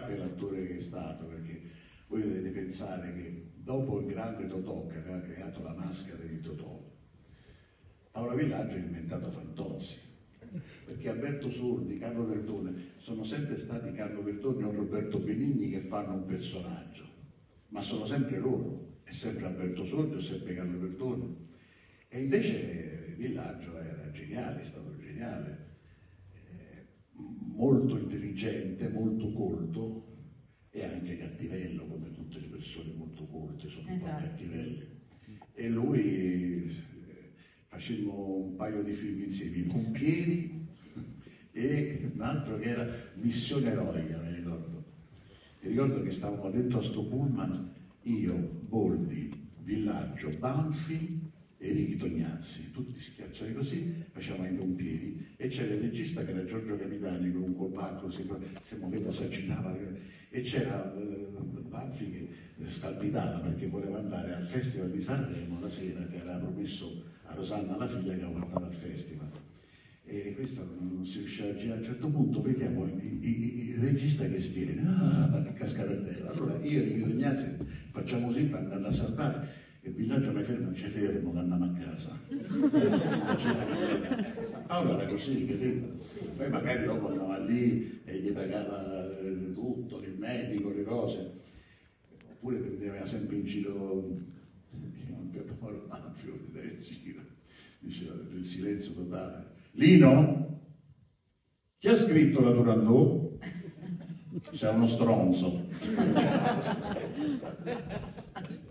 parte l'attore che è stato, perché voi dovete pensare che dopo il grande Totò che aveva creato la maschera di Totò, Paolo Villaggio ha inventato Fantozzi, perché Alberto Sordi, Carlo Verdone sono sempre stati Carlo Verdone o Roberto Benigni che fanno un personaggio, ma sono sempre loro, è sempre Alberto Sordi o sempre Carlo Verdone. E invece Villaggio era geniale, è stato geniale, molto intelligente, molto colto e anche cattivello, come tutte le persone molto colte sono un po' cattivelle. E lui facemmo un paio di film insieme, I Pompieri e un altro che era Missione Eroica, mi ricordo. Mi ricordo che stavamo dentro a sto pullman, io, Boldi, Villaggio, Banfi e Ricky Tognazzi, tutti schiacciati così, facevamo I Pompieri, e c'era il regista che era Giorgio Capitani con un colpacco, si muoveva, si accennava, e c'era Banfi che scalpitava perché voleva andare al Festival di Sanremo la sera, che aveva promesso a Rosanna, la figlia, che aveva portato al festival. E questo non si riusciva a girare. A un certo punto vediamo il regista che sviene, casca per terra. Allora io e Ricky Tognazzi facciamo così per andare a salvare. E Villaggio mi ferma, dice fermo che andiamo a casa. Allora era così, capito? Poi magari dopo andava lì e gli pagava tutto, il medico, le cose. Oppure prendeva sempre in giro, diceva del silenzio totale. Lino? Chi ha scritto la Turandot? Sei uno stronzo.